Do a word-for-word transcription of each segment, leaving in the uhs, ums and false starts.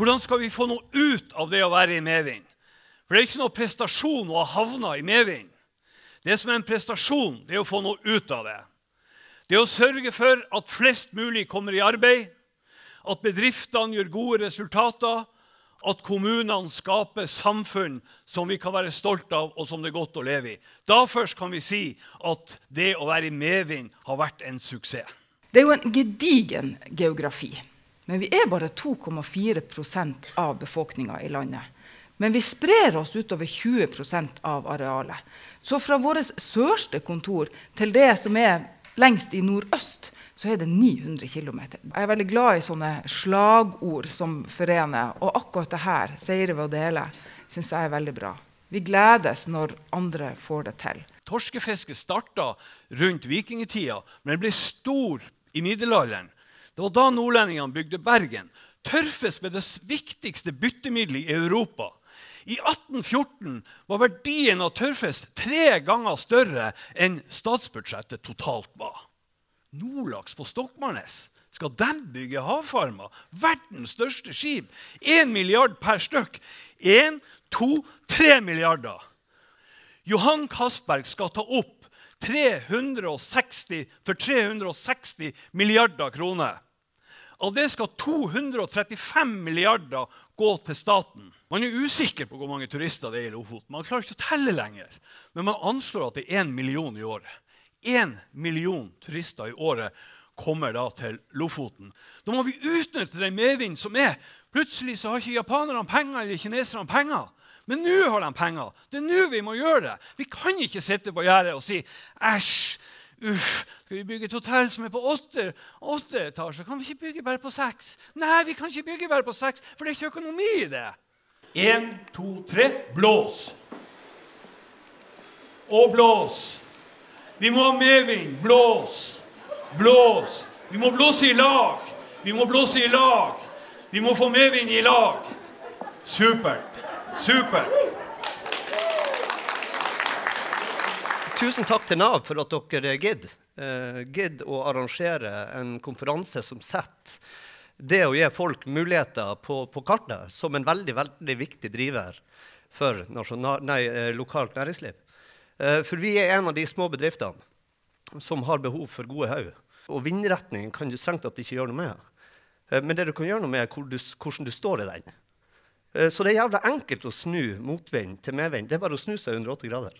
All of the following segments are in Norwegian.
Hvordan skal vi få noe ut av det å være i medvind? For det er ikke noe prestasjon å ha havnet i medvind. Det som er en prestasjon, det er å få noe ut av det. Det er å sørge for at flest mulig kommer i arbeid, at bedriftene gjør gode resultater, at kommunene skaper samfunn som vi kan være stolt av og som det er godt å leve i. Da først kan vi si at det å være i medvind har vært en suksess. Det er jo en gedigen geografi, men vi er bare to komma fire prosent av befolkningen i landet. Men vi sprer oss utover tjue prosent av arealet. Så fra vårt sørste kontor til det som er lengst i nordøst, så er det ni hundre kilometer. Jeg er veldig glad i sånne slagord som forener, og akkurat det her, seire ved å dele, synes jeg er veldig bra. Vi gledes når andre får det til. Torskefisket startet rundt vikingetida, men ble stor i middelalderen. Det var da nordlendingene bygde Bergen. Tørrfisk ble det viktigste byttemiddelet i Europa. I atten fjorten var verdien av tørrfisk tre ganger større enn statsbudsjettet totalt var. Nordlaks på Stokmarknes. Skal de bygge havfarmer? Verdens største skip. En milliard per stykk. En, to, tre milliarder. Johan Castberg skal ta opp tre hundre og seksti, for tre hundre og seksti milliarder kroner. Av det skal to hundre og trettifem milliarder gå til staten. Man er usikker på hvor mange turister det er i Lofoten. Man klarer ikke å telle lenger. Men man anslår at det er en million i året. En million turister i året kommer da til Lofoten. Da må vi utnytte den medvind som er. Plutselig så har ikke japanerne penger eller kineserne penger. Men nå har de penger. Det er nå vi må gjøre det. Vi kan ikke sitte på gjerdet og si, æsj, uff, skal vi bygge et hotell som er på åtte, åtte etasjer? Kan vi ikke bygge bare på seks? Nei, vi kan ikke bygge bare på seks, for det er ikke økonomi i det. En, to, tre, blås. Og blås. Vi må ha medvind, blås, blås. Vi må blåse i lag. Vi må blåse i lag. Vi må få medvind i lag. Supert, supert. Tusen takk til NAV for at dere gidd. Uh, gidd å arrangere en konferanse som setter det å gi folk muligheter på, på kartet som en veldig, veldig viktig driver for nasjonal, nei, lokalt næringsliv. For vi er en av de små bedriftene som har behov for gode haug. Og vindretningen kan du strengt at ikke gjøre noe med. Men det du kan gjøre noe med er hvor du, hvordan du står i den. Så det er jævlig enkelt å snu motvind til medvind. Det er bare å snu seg hundre og åtti grader.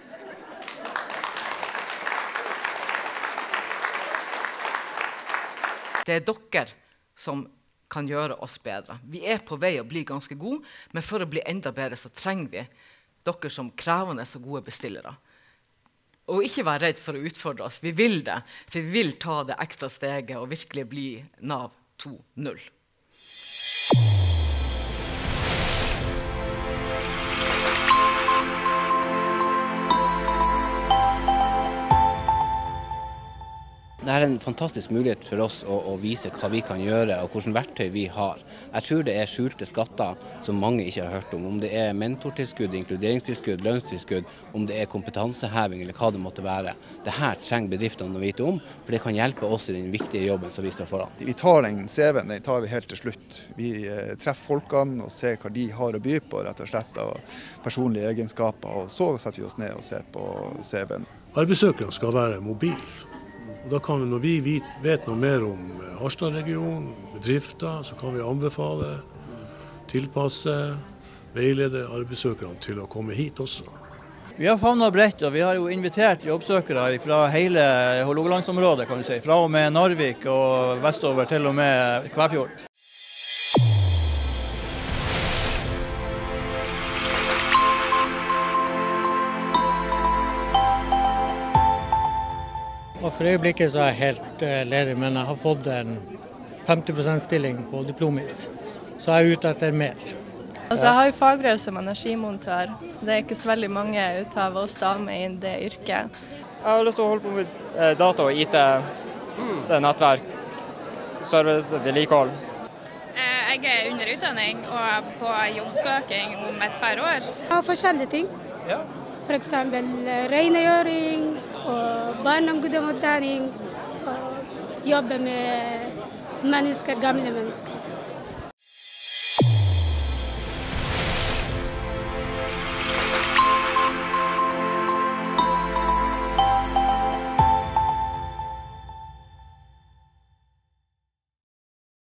Det er dere som kan gjøre oss bedre. Vi er på vei å bli ganske gode, men for å bli enda bedre så trenger vi dere som krevende og gode bestillere. Og ikke være redd for å utfordre oss. Vi vil det, for vi vil ta det ekstra steget og virkelig bli NAV to null. Det er en fantastisk mulighet for oss å, å vise hva vi kan gjøre og hvilke verktøy vi har. Jeg tror det er skjulte skatter som mange ikke har hørt om. Om det er mentortilskudd, inkluderingstilskudd, lønnstilskudd, om det er kompetanseheving eller hva det måtte være. Dette trenger bedriftene å vite om, for det kan hjelpe oss i den viktige jobben som vi står foran. Vi tar den C V-en, den tar vi helt til slutt. Vi eh, treffer folkene og ser hva de har å by på, rett og slett, av personlige egenskaper. Og så setter vi oss ned og ser på C V-en. Arbeidssøkerne skal være mobil. Og da kan vi, når vi vet noe mer om Harstad-regionen, bedrifter, så kan vi anbefale, tilpasse, veilede arbeidssøkerne til å komme hit også. Vi har favnet bredt, og vi har jo invitert jobbsøkere fra hele Hålogalandsområdet, kan vi si. Fra og med Narvik og vestover til og med Kvæfjord. Og for øyeblikket så er jeg helt ledig, men jeg har fått en femti prosent stilling på diplomis. Så jeg er ute etter mer. Altså, jeg har jo fagbrev som energimontør, så det er ikke så veldig mange ut av oss damer i det yrket. Jeg har lyst til å holde på med data og I T, det er nettverk, service, vedlikehold. Jeg er under utdanning og på jobbsøking om et par år. Jeg har forskjellige ting. Ja. For eksempel rengjøring og barnehageutdanning og jobbe med mennesker, gamle mennesker.